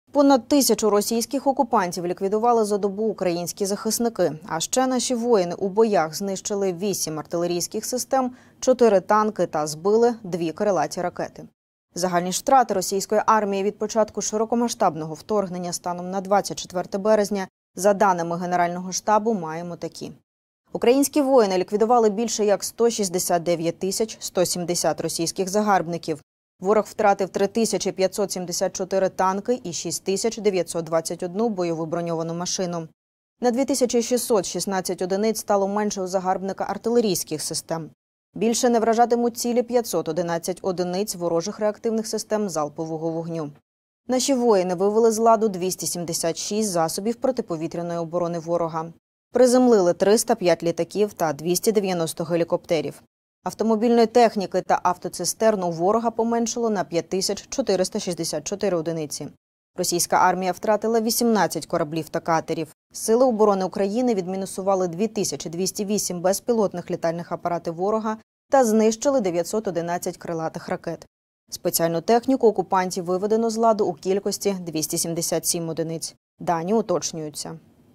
Понад 1000 російських окупантів ліквідували за добу українські захисники. А ще наші воїни у боях знищили 8 артилерійських систем, 4 танки та збили 2 крилаті ракети. Загальні ж втрати російської армії від початку широкомасштабного вторгнення станом на 24 березня, за даними Генерального штабу, маємо такі. Українські воїни ліквідували більше як 169 170 російських загарбників. Ворог втратив 3574 танки і 6921 бойову броньовану машину. На 2616 одиниць стало менше у загарбника артилерійських систем. Більше не вражатимуть цілі 511 одиниць ворожих реактивних систем залпового вогню. Наші воїни вивели з ладу 276 засобів протиповітряної оборони ворога. Приземлили 305 літаків та 290 гелікоптерів. Автомобільної техніки та автоцистерн у ворога поменшало на 5464 одиниці. Російська армія втратила 18 кораблів та катерів. Сили оборони України відмінусували 2208 безпілотних літальних апаратів ворога та знищили 911 крилатих ракет. Спеціальну техніку окупантів виведено з ладу у кількості 277 одиниць. Дані уточнюються.